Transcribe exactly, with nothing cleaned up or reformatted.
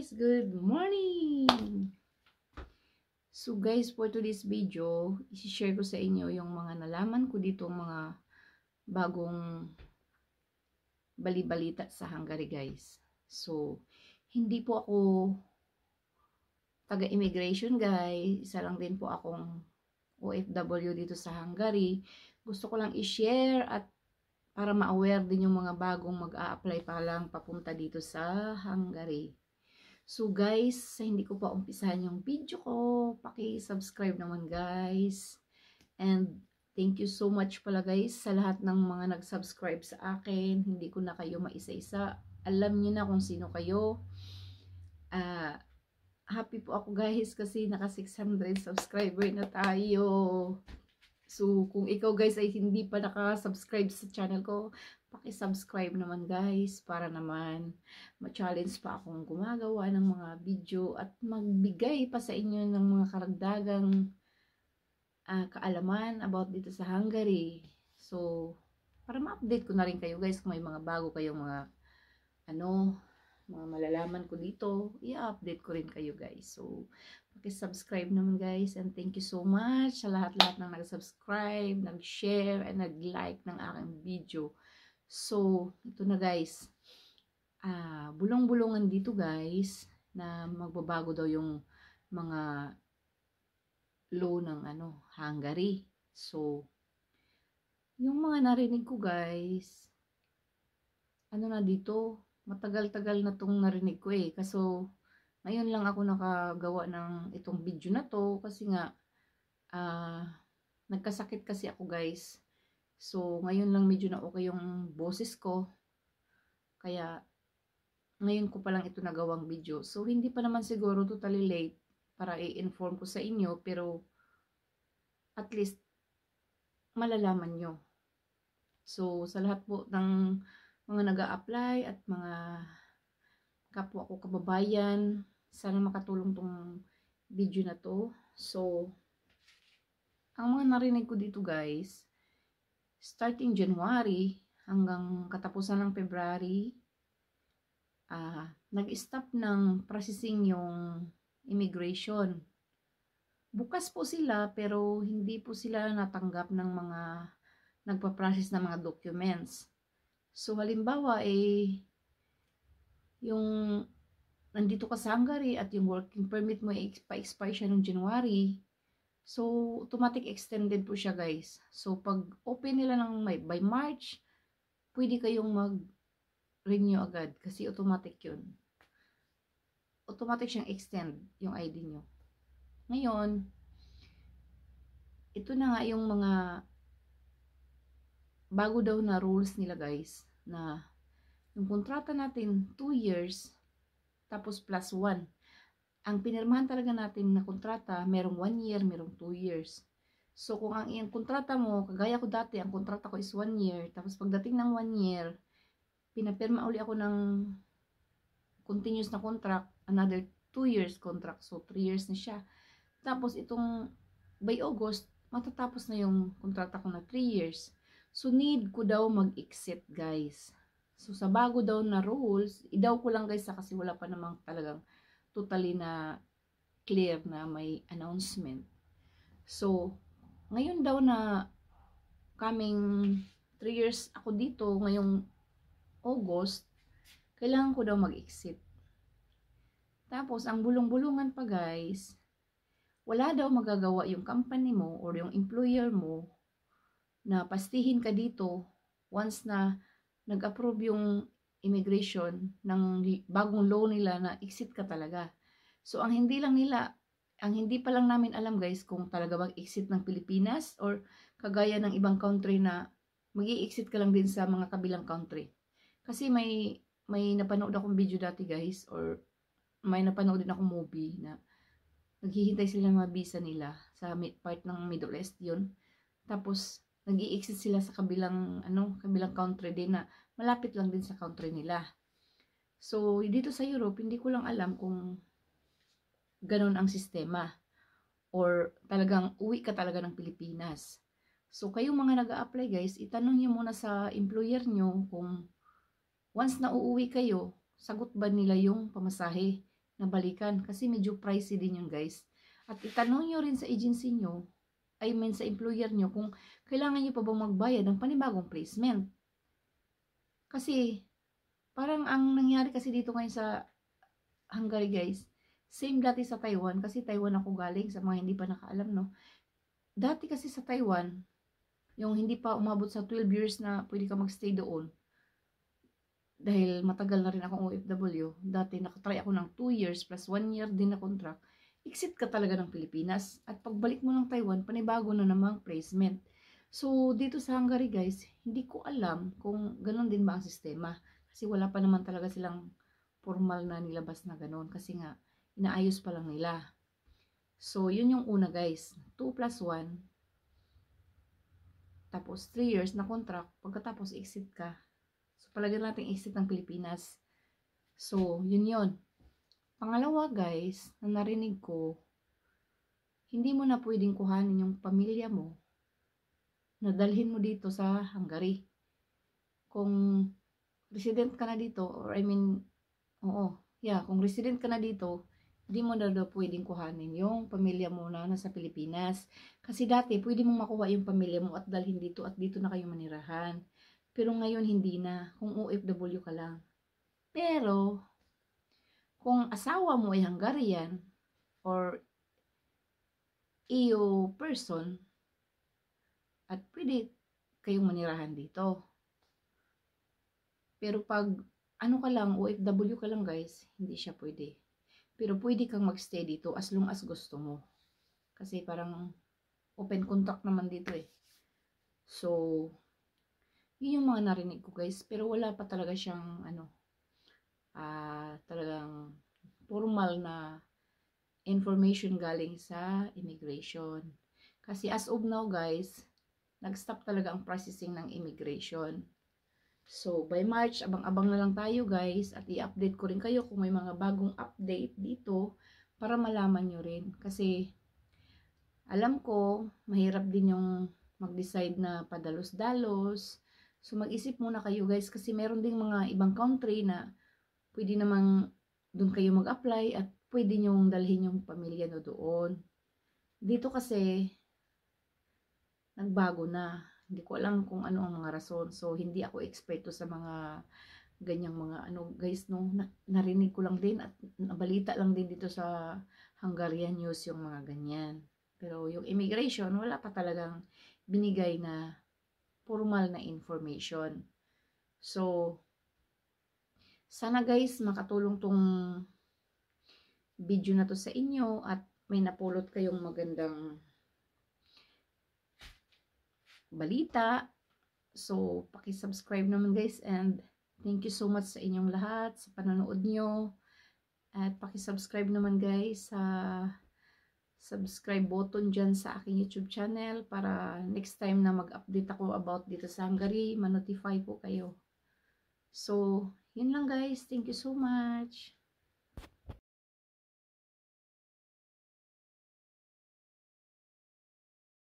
guys, good morning! So guys, for today's video, isi-share ko sa inyo yung mga nalaman ko dito, mga bagong bali-balita sa Hungary guys. So, hindi po ako taga-immigration guys, isa lang din po akong O F W dito sa Hungary. Gusto ko lang i-share at para ma-aware din yung mga bagong mag-a-apply pa lang papunta dito sa Hungary. So guys, sa hindi ko pa umpisahan yung video ko, paki-subscribe naman guys. And thank you so much pala guys sa lahat ng mga nag-subscribe sa akin. Hindi ko na kayo maisa-isa. Alam niyo na kung sino kayo. Uh, happy po ako guys kasi naka six hundred subscriber na tayo. So kung ikaw guys ay hindi pa naka-subscribe sa channel ko, paki-subscribe naman guys para naman ma-challenge pa akong gumagawa ng mga video at magbigay pa sa inyo ng mga karagdagang uh, kaalaman about dito sa Hungary. So para ma-update ko na rin kayo guys kung may mga bago kayong mga ano, mga malalaman ko dito, i-update ko rin kayo guys. So paki-subscribe naman guys, and thank you so much sa lahat-lahat ng nag-subscribe, nag-share, and nag-like ng aking video. So, ito na guys, ah, bulong-bulungan dito guys, na magbabago daw yung mga law ng ano, Hungary. So, yung mga narinig ko guys, ano na dito, matagal-tagal na tong narinig ko eh, kaso ngayon lang ako nakagawa ng itong video na to kasi nga uh, nagkasakit kasi ako guys. So ngayon lang medyo na okay yung boses ko. Kaya ngayon ko pa lang ito nagawang video. So hindi pa naman siguro totally late para i-inform ko sa inyo, pero at least malalaman nyo. So sa lahat po ng mga nag-a-apply at mga kapwa ko kababayan, sana makatulong tong video na to. So, ang mga narinig ko dito guys, starting January hanggang katapusan ng February, uh, nag-stop ng processing yung immigration. Bukas po sila pero hindi po sila natanggap ng mga nagpa-process ng mga documents. So, halimbawa eh, yung nandito ka sa Hungary at yung working permit mo ay pa-expire siya noong January, so automatic extended po siya guys. So pag open nila ng may, by March, pwede kayong mag-renew agad kasi automatic yun. Automatic siyang extend yung I D nyo. Ngayon, ito na nga yung mga bago daw na rules nila guys, na yung kontrata natin two years tapos plus one. Ang pinirmahan talaga natin na kontrata, merong one year, merong two years. So kung ang iyong kontrata mo, kagaya ko dati, ang kontrata ko is one year, tapos pagdating ng one year, pinapirma uli ako ng continuous na contract, another two years contract. So three years na siya. Tapos itong by August, matatapos na yung kontrata ko na three years. So need ko daw mag-exit guys. So, sa bago daw na rules, idaw ko lang guys kasi wala pa namang talagang totally na clear na may announcement. So, ngayon daw na coming three years ako dito, ngayong August, kailangan ko daw mag-exit. Tapos, ang bulong-bulungan pa guys, wala daw magagawa yung company mo or yung employer mo na pastihin ka dito once na nag-approve yung immigration ng bagong law nila na exit ka talaga. So, ang hindi lang nila, ang hindi pa lang namin alam guys kung talaga mag-exit ng Pilipinas or kagaya ng ibang country na mag-i-exit ka lang din sa mga kabilang country. Kasi may, may napanood akong video dati guys, or may napanood din akong movie na naghihintay sila ng mga visa nila sa part ng Middle East yun. Tapos, nag-i-exit sila sa kabilang ano, kabilang country din na malapit lang din sa country nila. So, dito sa Europe, hindi ko lang alam kung ganun ang sistema or talagang uwi ka talaga ng Pilipinas. So, kayong mga nag-a-apply guys, itanong niyo muna sa employer nyo kung once na uuwi kayo, sagot ba nila yung pamasahe na balikan kasi medyo pricey din yun guys. At itanong nyo rin sa agency nyo, I mean sa employer nyo, kung kailangan nyo pa bang magbayad ng panibagong placement. Kasi parang ang nangyari kasi dito ngayon sa Hungary guys, same dati sa Taiwan, kasi Taiwan ako galing sa mga hindi pa nakaalam, no. Dati kasi sa Taiwan, yung hindi pa umabot sa twelve years na pwede ka magstay doon, dahil matagal na rin akong O F W, dati nakatry ako ng two years plus one year din na contract, exit ka talaga ng Pilipinas. At pagbalik mo ng Taiwan, panibago na namang placement. So, dito sa Hungary guys, hindi ko alam kung ganun din ba ang sistema. Kasi wala pa naman talaga silang formal na nilabas na ganun. Kasi nga, inaayos pa lang nila. So, yun yung una guys. two plus one. Tapos, three years na contract. Pagkatapos, exit ka. So, palagyan natin exit ng Pilipinas. So, yun yun. Pangalawa guys, na narinig ko, hindi mo na pwedeng kuhanin yung pamilya mo na dalhin mo dito sa Hungary. Kung resident ka na dito, or I mean, oo, yeah, kung resident ka na dito, hindi mo na daw pwedeng kuhanin yung pamilya mo na nasa Pilipinas. Kasi dati, pwede mong makuha yung pamilya mo at dalhin dito at dito na kayo manirahan. Pero ngayon, hindi na, kung O F W ka lang. Pero, kung asawa mo ay Hungarian or E U person, at pwede kayong manirahan dito. Pero pag ano ka lang, O F W ka lang guys, hindi siya pwede. Pero pwede kang magstay dito as long as gusto mo. Kasi parang open contract naman dito eh. So, yun yung mga narinig ko guys. Pero wala pa talaga siyang ano, ah, uh, talagang formal na information galing sa immigration. Kasi as of now guys, nag-stop talaga ang processing ng immigration. So, by March, abang-abang na lang tayo guys, at i-update ko rin kayo kung may mga bagong update dito para malaman nyo rin. Kasi, alam ko, mahirap din yung mag-decide na padalos-dalos. So, mag-isip muna kayo guys, kasi meron ding mga ibang country na pwede namang doon kayo mag-apply at pwede nyong dalhin yung pamilya no doon. Dito kasi, nagbago na. Hindi ko alam kung ano ang mga rason. So, hindi ako eksperto sa mga ganyang mga ano guys, no. Narinig ko lang din at nabalita lang din dito sa Hungarian News yung mga ganyan. Pero yung immigration, wala pa talagang binigay na formal na information. So, sana guys, makatulong tong video na to sa inyo at may napulot kayong magandang balita. So, paki-subscribe naman guys, and thank you so much sa inyong lahat sa panonood nyo. At paki-subscribe naman guys sa subscribe button dyan sa aking YouTube channel para next time na mag-update ako about dito sa Hungary, ma-notify po kayo. So, yun lang guys. Thank you so much.